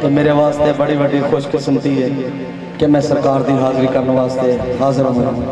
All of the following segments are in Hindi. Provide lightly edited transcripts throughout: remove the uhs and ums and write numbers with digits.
तो मेरे वास्ते बड़ी बड़ी खुशकिस्मती है कि मैं सरकार की हाजिरी करने वास्ते हाजिर हूँ।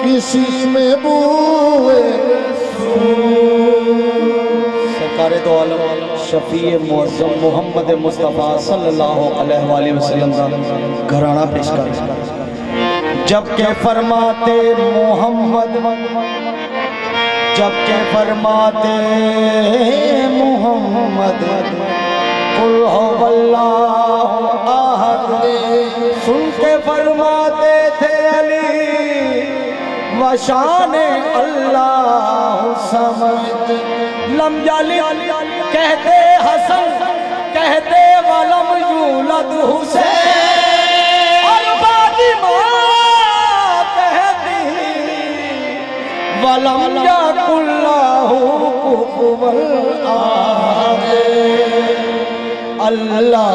किसी में बूए सरकार दो आलम शफीए मुअज़्ज़म मोहम्मद मुस्तफ़ा सल्लल्लाहु अलैहि वसल्लम का घराना पेश कर। जब के फरमाते मोहम्मद, जब के फरमाते मोहम्मद कुल हुवल्लाहु अहद, सुन के फरमाते थे अली वशान अल्लाह समद। लम जाली कहते हसन, कहते वलम यूलद हुसैन, और फातिमा कहती वलम यकुल्लाहु कुफुवन अहद। अल्लाह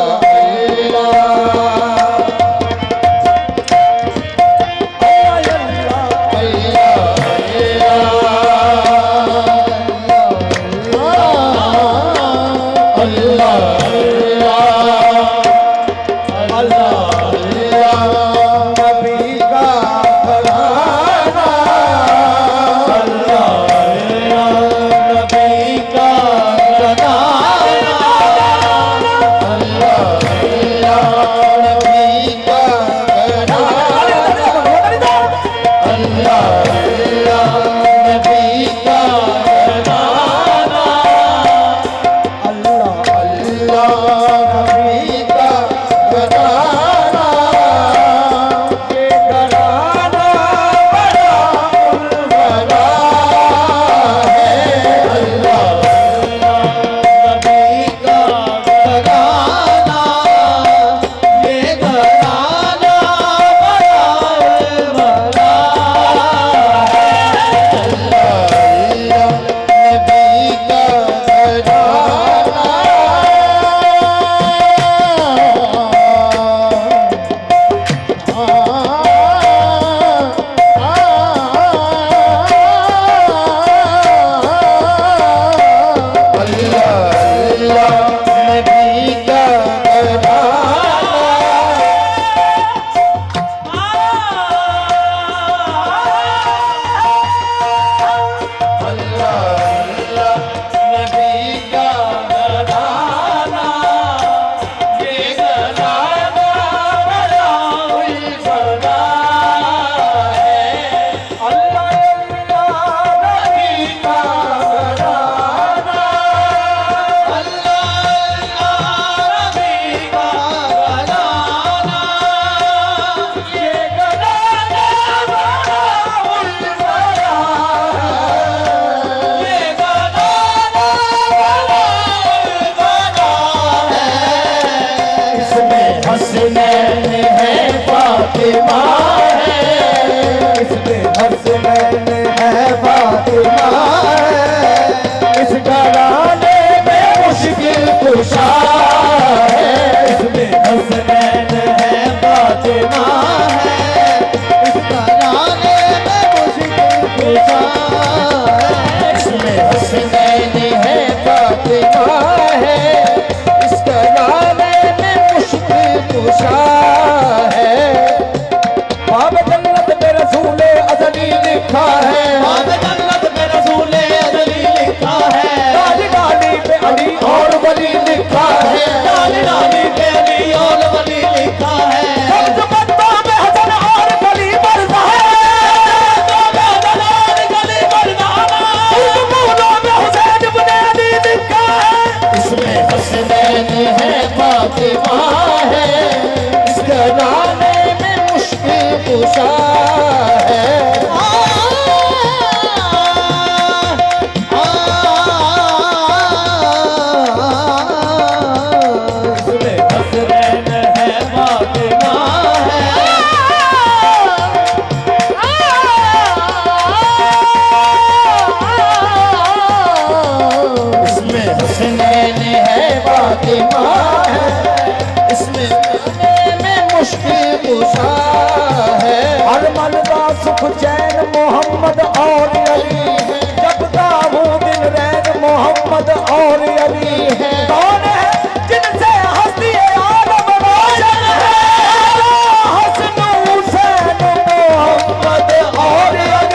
मोहम्मद और अली है, कौन है जिनसे हस्ती आलम रोशन है, हसन हुसैन मोहम्मद और अली।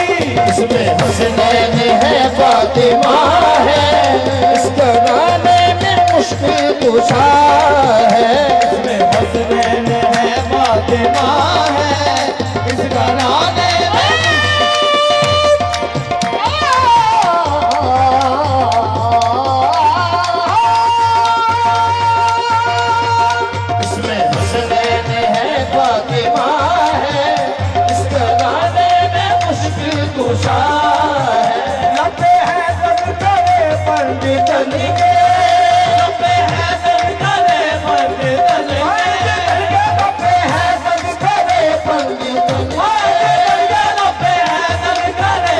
कुशा है, इसमें हसनैन है फातिमा है, इसका नाने इसमें हसनैन है फातिमा है, इसका गाने में मुश्किल कुशा है। लपे हैं तनकरे पंडितन के, लपे हैं तनकरे पंडितन के, लपे है तनकरे पंडितन के, लपे हैं तनकरे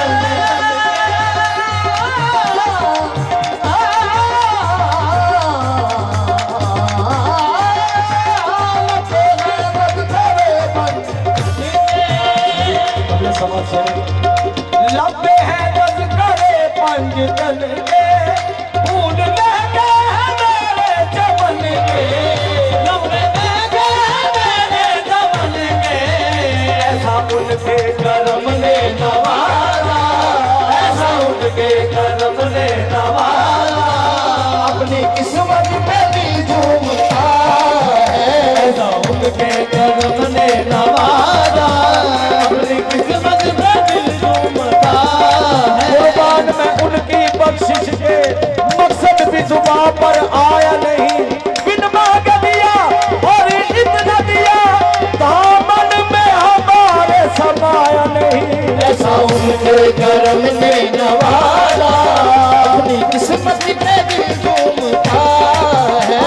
लपे हैं तनकरे पंडितन के, फूल लगे हैं मेरे चमन के, लपे लगे हैं मेरे चमन के, ऐसा उनके करम ने नवाजा, ऐसा उनके करम ने नवाजा, अपनी किस्मत पे दिल झूमता है, ऐसा उनके करम ने नवाजा, अपनी किस्मत पे दिल झूमता है। कुर्बान मैं उनकी बख्शिश के, मकसद भी जुबां पर आया नहीं, बिन मांग दिया और इतना दिया, दामन में हमारे समाया नहीं, ऐसा उनके करम ने नवाजा, अपनी किस्मत पे दिल झूमता है।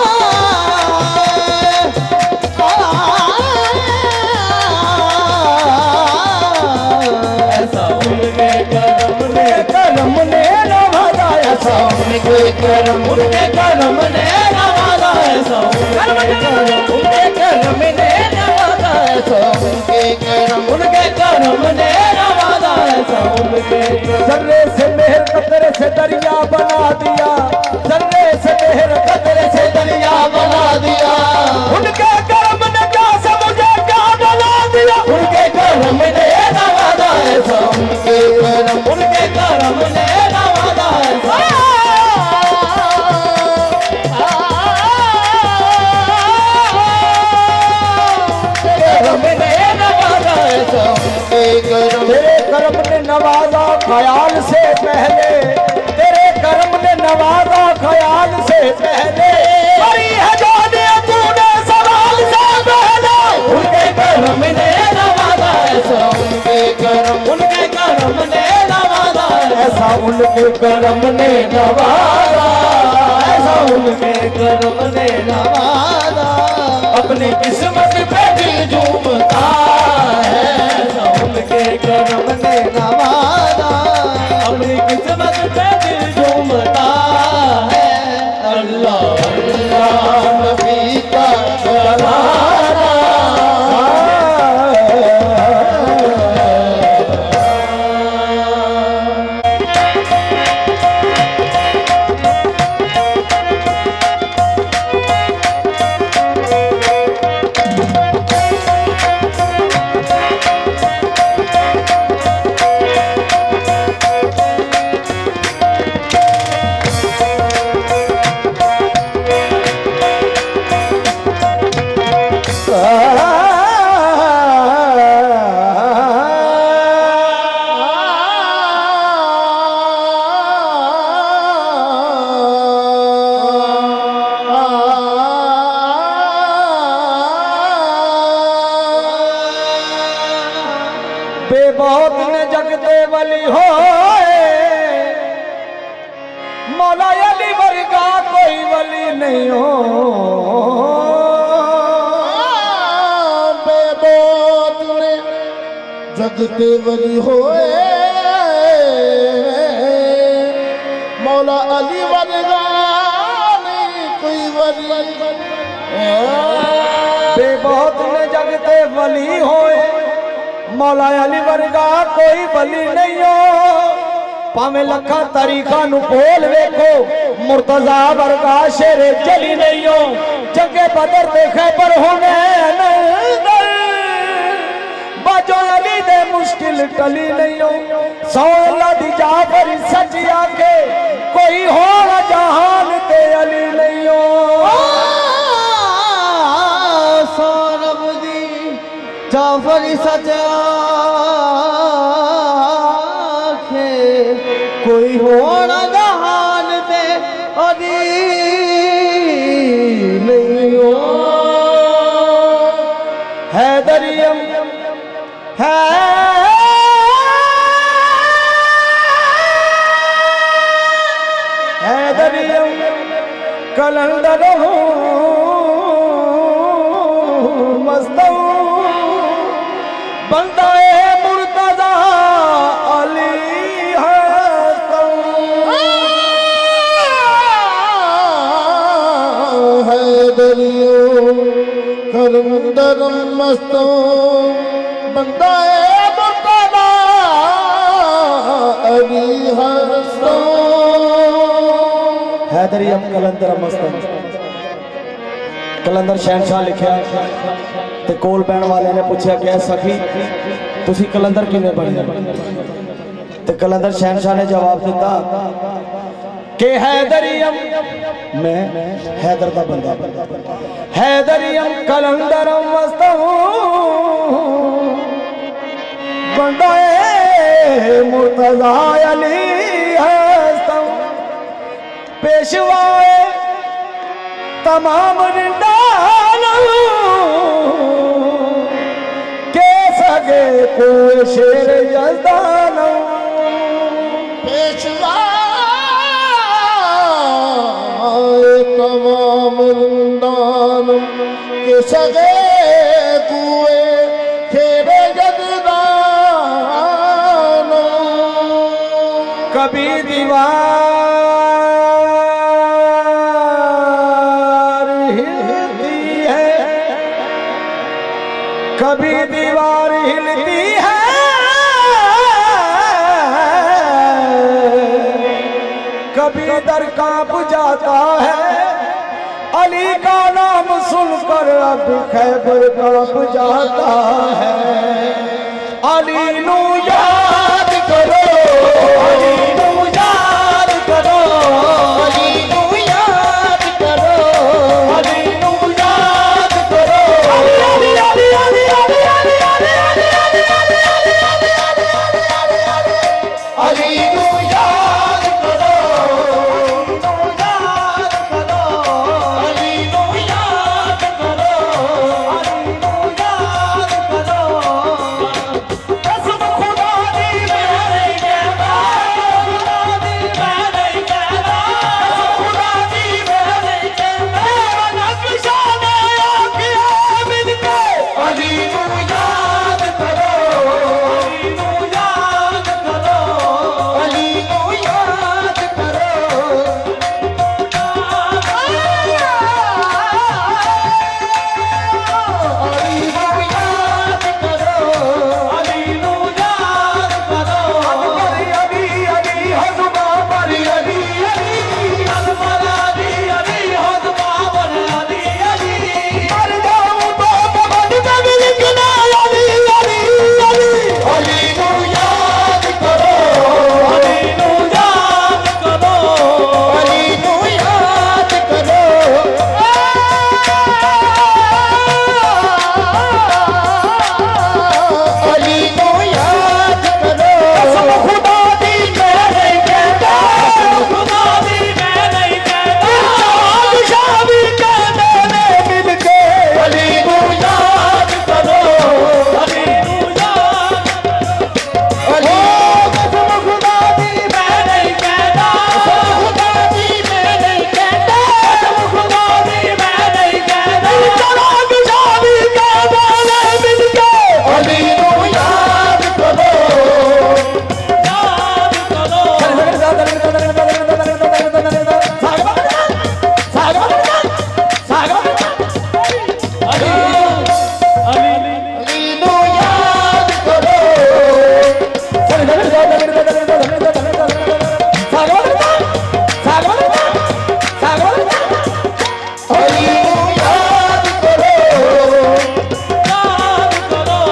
ऐसा उनके करम ने नवाजा, ऐसा उनके करम उनके करम ने नवाजा, ऐसा उनके करम ने नवाजा, ऐसा उनके करम उनके करम ने नवाजा, ऐसा उनके जर्रे से मेहर कतरे से दरिया बना दिया, जर्रे से मेहर कतरे से दरिया बना दिया, उनके करम ने क्या से मुझे क्या बना दिया, उनके करम ने नवाजा, ऐसा उनके करम उनके करम ने नवाजा, ऐसा करम ने नवाजा, ऐसा उनके करम तेरे करम ने नवाजा ख्याल से पहले, तेरे करम ने नवाजा ख्याल से पहले, बड़ी है जाने तूने सवाल से पहले, उनके करम ने नवाजा, ऐसा उनके करम उनके करम ने नवाजा, ऐसा उनके करम ने नवाजा, ऐसा उनके करम ने नवाजा, अपनी किस्मत पे दिल झूमता है, ऐसा उनके करम ने नवाजा, अपनी किस्मत पे दिल झूमता है। अल्लाह अल्लाह नबी का जलाला, बेबौत ने जगते वली हो, मौला अली वर्गा कोई वली नहीं हो, बेबोत ने जगते वली होए, मौला अली वर्गा नहीं कोई वली। बेबौत ने जगते वली होए, मौला अली वर्गा कोई वली नहीं हो, भावें लखा तारीखा नु बोल वेखो, मुर्तजा वर्गा शेरे जली नहीं हो, जंगे बदर दे खैबर होने बाजो अली दे मुश्किल टली नहीं हो, सौ अल्लाह दी जाफर सच आके कोई हो जहान ते अली नहीं हो। काफर सच आखे कोई होना जहान में अदी नहीं हो हैदरियम है हैदरियम कलंदर मस्तऊ बंदा मुर्तजा अली हैदरियो कलंदर मस्तऊ बंदा मुर्तजा अली हैदरियम कलंदर मस्तऊ कलंदर शहनशाह लिखा ते कोल पैण वाले ने पूछा क्या सखी तुसी कलंदर किवें बने ते कलंदर शहनशाह ने जवाब दिता कि हैदरियम मैं हैदर दा बंदा हैदरियम कलंदरम मस्तऊ बंदा मुर्तजा अली हस्तऊ पेशवाए तमाम के सगे कोई शेर यज़दान पेशवा तमाम दान के सगे कुए शेर यज़दान कभी दीवार हिलती है कभी दीवार हिलती है कभी दर कांप जाता है अली का नाम सुनकर अब खैबर कांप जाता है अली नू याद करो अली नू याद करो अली नू याद करो अली नू याद करो अली अली अली अली अली अली अली अली नू याद करो अली नू याद करो अली नू याद करो कसम खुदा दी मैं नहीं कहता खुदा दी मैं नहीं कहता खुदा दी मैं नहीं कहता नक्शा ने आंखें मिलके अली नू याद करो अली नू याद करो अली नू याद करो अली नू याद करो अली नू याद करो अली अली अली हज़मा पर अली अली अकबर अली अली हज़मा पर अली अली मर जाऊं तो बद में लिखना अली अली अली अली नू याद करो अली नू याद करो अली नू याद करो अली को याद करो कसम खुदा दी मैं नहीं कहता कसम खुदा दी मैं नहीं कहता शादी कहने में मिलके अली को याद करो अली को याद अली कसम खुदा दी मैं नहीं कहता कसम खुदा दी मैं नहीं कहता कसम खुदा दी मैं नहीं कहता शादी कहने में मिलके अली को याद करो अली को याद करो अली को याद करो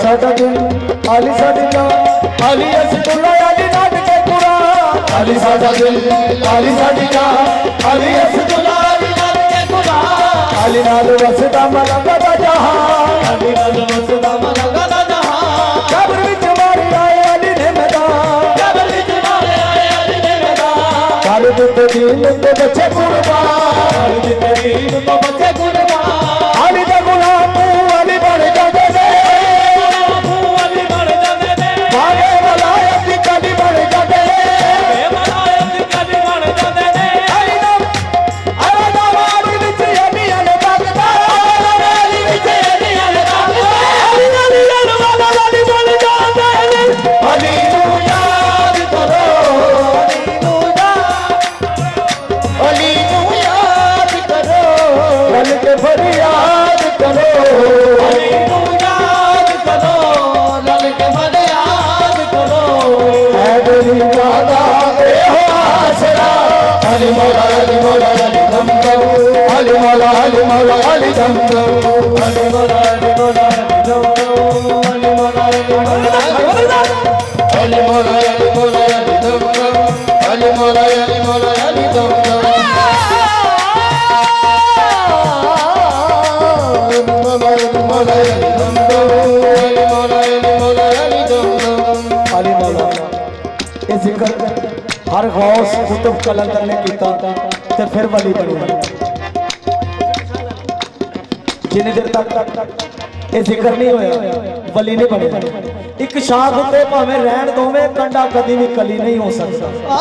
साडा दिल अली साडी जान अली असदुल्ला अली नाट के कुरान अली साडा दिल अली साडी जान अली असदुल्ला अली नाट के कुरान अली नाल वसदा मलंगा दा जहान अली नाल वसदा मलंगा दा जहान कब्र विच मारी आए अली ने मैदान कब्र विच मारे आए अली ने मैदान कर दिते दीन ते बच्चे कुर्बान कर दिते दीन तो बच्चे कुर्बान अली दा गुलाम अली बन जाते ने अली बन जाते ने बागे वलायत दी कदी बन जाते ने वलायत दी कदी बन जाते ने अली नाम अली विच अली अली भगता अली विच अली अली भगता अली अली वाला अली बन जाते ने अली नू याद करो अली नू याद करो रल के फरियाद करो अली नू याद करो रल के फरियाद करो हैदरी वादा ए हो आसरा अली मौला अली मौला अली दम दम अली मौला अली मौला अली दम दम अली मौला अली मौला अली दम दम अली मौला अली मौला अली मौला अली मौला अली दम दम अली मौला अली मौला अली दम दम अली मौला ये जिक्र हर गौस कुतुब कलंदर ने कीता ते फिर वली बने जिन्नी देर तक ये जिक्र नहीं होया वली नहीं बने एक शाख उत्ते भावें रहन दोवें कंडा कदी भी कली नहीं हो सकता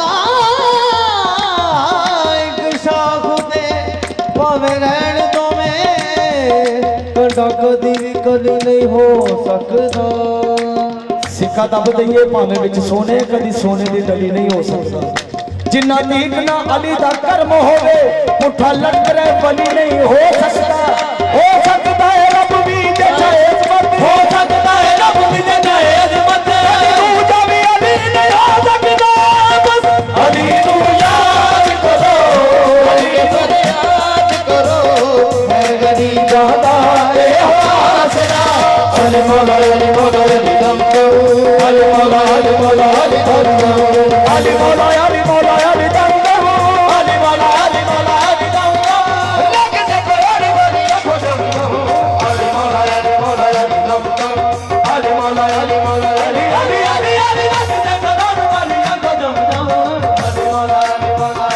एक शाख ते भावें रहन दोवें कंडा कदी भी कली नहीं हो सकदा सिक्का दब दईए भावें विच सोने कदी सोने की डली नहीं हो सकता जिन्ना तीक ना अली दा कर्म होवे पुठा लटकरे वली नहीं हो सकता है रब भी दे चाहे इस्मत हो सकता है रब भी दे चाहे इस्मत तू जावी अली नहीं हो सकता बस अली नू याद करो अली को याद करो है गरीब दादा ए हो आसरा अली मौला अली मौला अली दम दम अली मौला अली मौला अली दम दम अली मौला अली मौला अली दम दम अली मौला अली मौला अली दम दम लग से कोई बड़ी को दम दम अली मौला अली मौला अली दम दम अली मौला अली मौला अली अली अली अली लग से कोई बड़ी को दम दम अली मौला अली मौला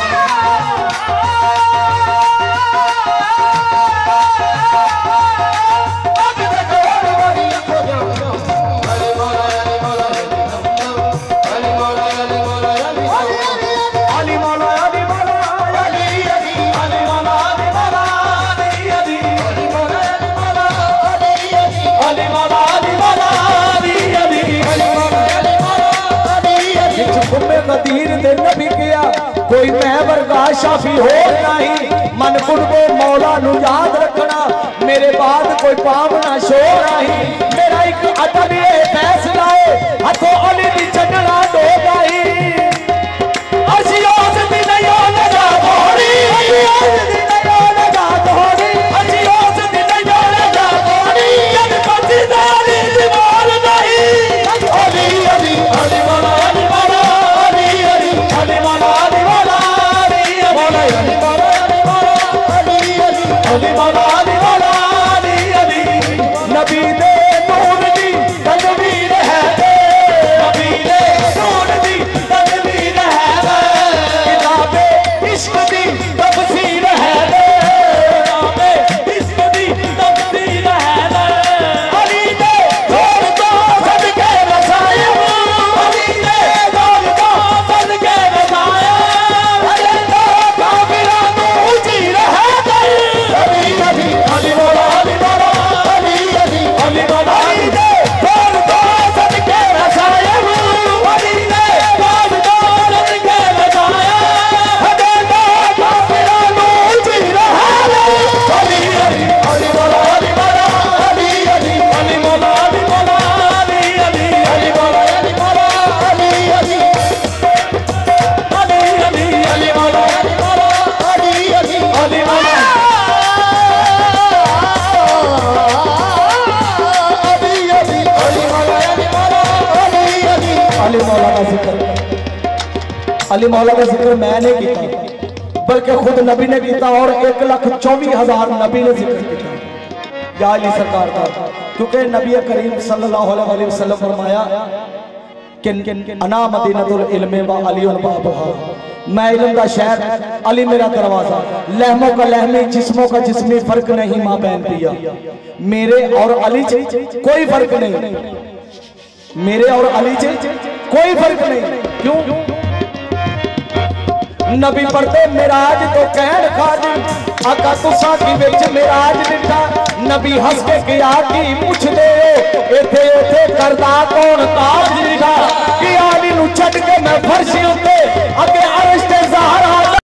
कदीर दे नबी किया कोई मैं वर्गा शाफी हो नहीं मन कुर्बो मौला नु याद रखना मेरे बाद कोई पावना शो नहीं मेरा एक अदब ये फैसला है हथों अली दी चढ़ना दो गई असियों दी नहीं लगा थोड़ी असियों दी नहीं लगा थोड़ी असियों दी नहीं लगा थोड़ी जब बची दारी दीवार नहीं अली अली अली मौला अली मौला अली अली अली मौला अली मौला अली अली मौला अली मौला अली अली अली मौला अली मौला अली अली नबी दे नूर दी तनवीर है नबी दे नूर दी तनवीर है किताबे इश्क दी तफसीर है किताबे इश्क दी तफसीर है अली दे जोर तो सदके रसाया अली दे जोर तो सदके रसाया अली दे काफिरा नू जी रहा अली अली अली मौला का जिक्र मैं नहीं किया बल्कि खुद नबी ने किया और 1,24,000 नबी ने जिक्र किया या अली सरकार का। क्योंकि नबी करीम सल्लल्लाहु अलैहि वसल्लम फरमाया कि अना मदीनतुल इल्म व अलीउल बाबुहा, मैं इल्म का शहर, अली मेरा दरवाजा, लहमों का लहमी जिस्मों का जिस्मी फर्क नहीं मां बहन पिया, मेरे और अली कोई फर्क नहीं, मेरे और अली कोई फर्क नहीं। क्यों? नबी पढ़ते मिराज तो कहन खाजी आका तुसा की विच मिराज दिता, नबी हंस के किया की पुछदे हो इथे उथे करदा कौन ताज दिखा कि आली नु छड़ के मैं फर्श उत्ते अगे अरश ते ज़हरा